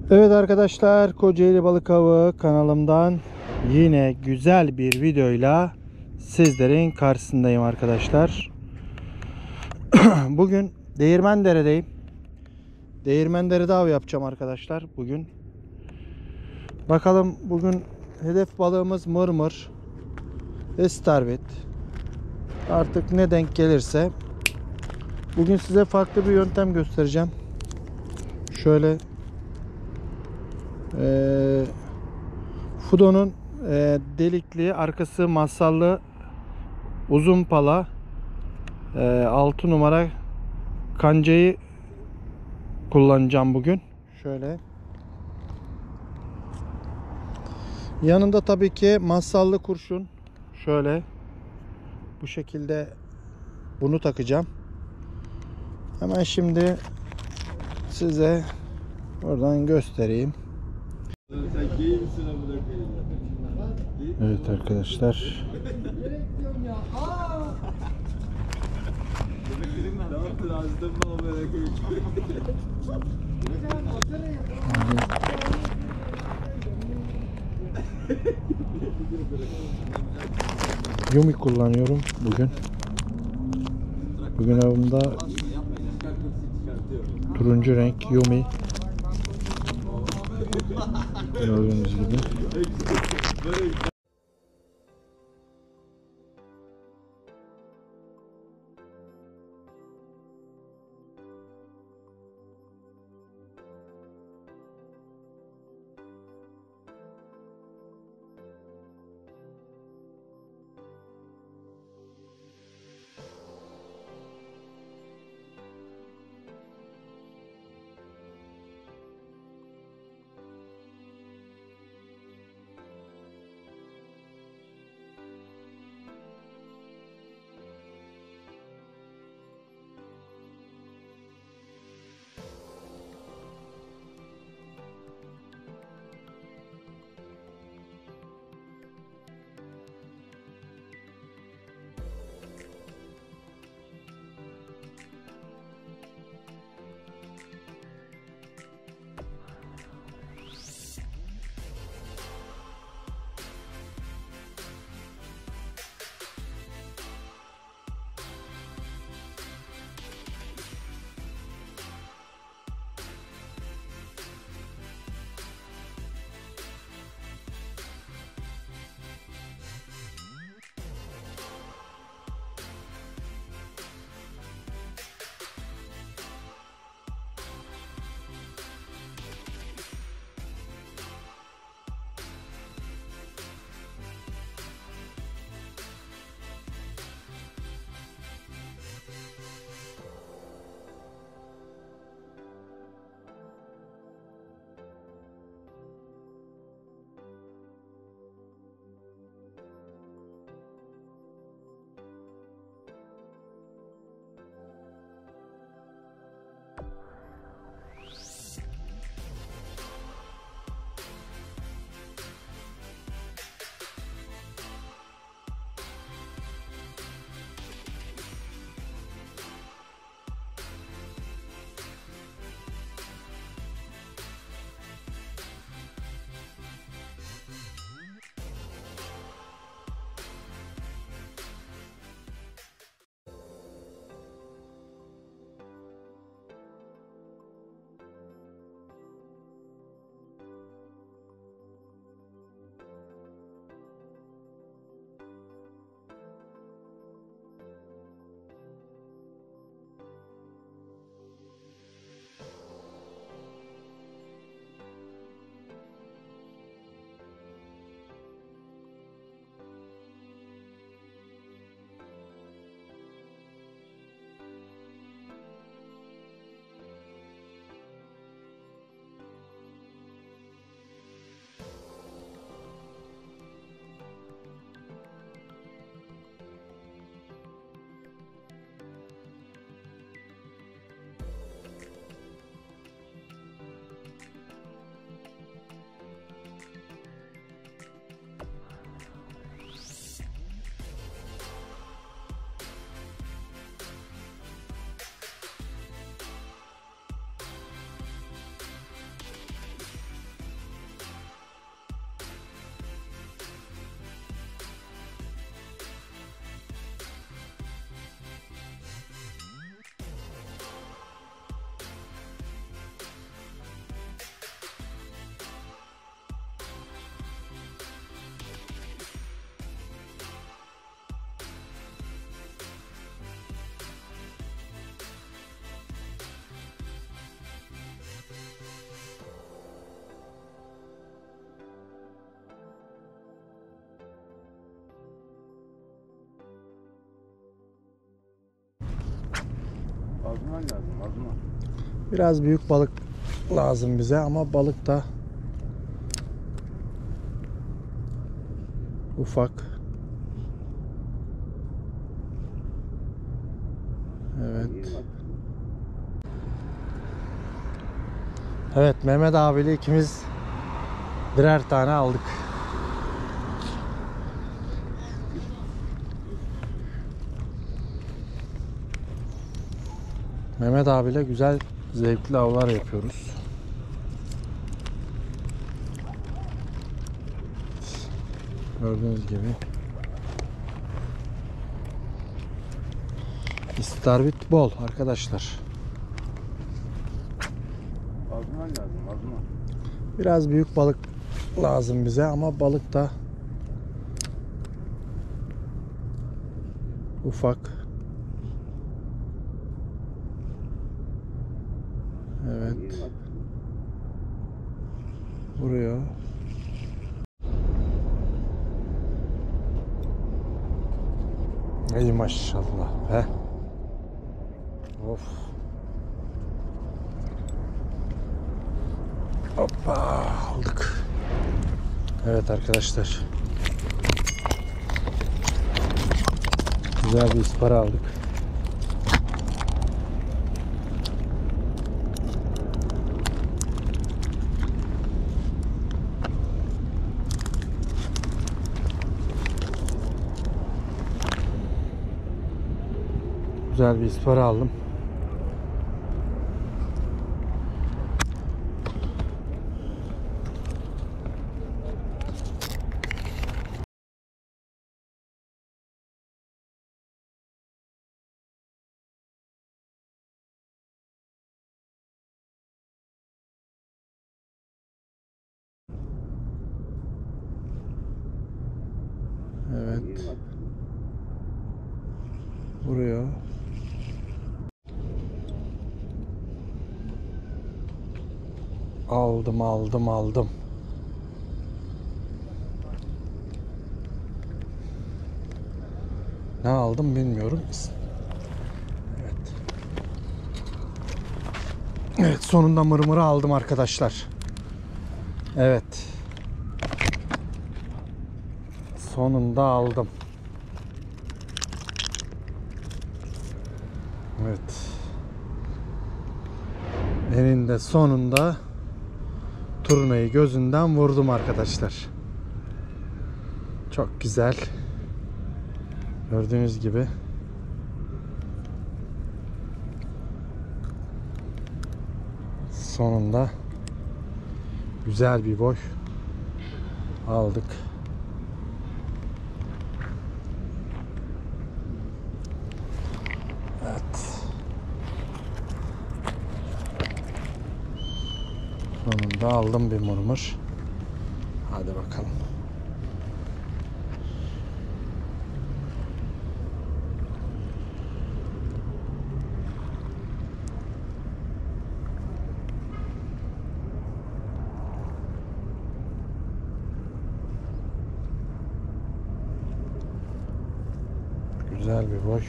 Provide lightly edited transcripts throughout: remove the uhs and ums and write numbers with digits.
Evet arkadaşlar, Kocaeli Balık Avı kanalımdan yine güzel bir videoyla sizlerin karşısındayım arkadaşlar. Bugün Değirmendere'deyim. Değirmendere'de av yapacağım arkadaşlar bugün. Bakalım bugün hedef balığımız mırmır, istavrit. Artık ne denk gelirse. Bugün size farklı bir yöntem göstereceğim. Şöyle Fudo'nun delikli, arkası masallı uzun pala 6 numara kancayı kullanacağım bugün. Şöyle. Yanında tabii ki masallı kurşun. Şöyle. Bu şekilde bunu takacağım. Hemen şimdi size oradan göstereyim. Evet arkadaşlar. Yumi kullanıyorum bugün. Bugün avımda turuncu renk Yumi. Gördüğünüz gibi. Azman lazım, azman. Biraz büyük balık lazım bize ama balık da ufak. Evet. Evet, Mehmet abiyle ikimiz birer tane aldık. Mehmet abiyle güzel, zevkli avlar yapıyoruz. Gördüğünüz gibi. İstavrit bol arkadaşlar. Azman lazım, azman. Biraz büyük balık lazım bize ama balık da ufak. Evet. Vuruyor. Ey maşallah be. Of. Hoppa aldık. Evet arkadaşlar. Güzel bir ispara aldık. Güzel bir ispara aldım. Evet. Vuruyor. Aldım. Ne aldım bilmiyorum. Evet. Evet, sonunda mırmırı aldım arkadaşlar. Evet. Sonunda aldım. Evet. Eninde sonunda turnayı gözünden vurdum arkadaşlar. Çok güzel. Gördüğünüz gibi. Sonunda güzel bir boy aldık. Evet. Sonunda aldım bir mırmır. Hadi bakalım. Güzel bir boy.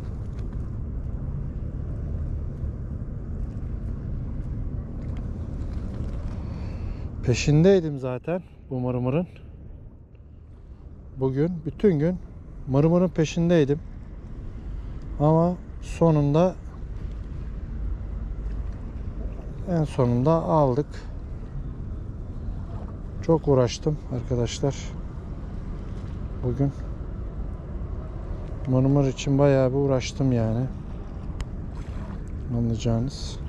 Peşindeydim zaten bu mırmırın. Bugün bütün gün mırmırın peşindeydim. Ama sonunda en sonunda aldık. Çok uğraştım arkadaşlar. Bugün mırmır için bayağı bir uğraştım yani. Anlayacağınız.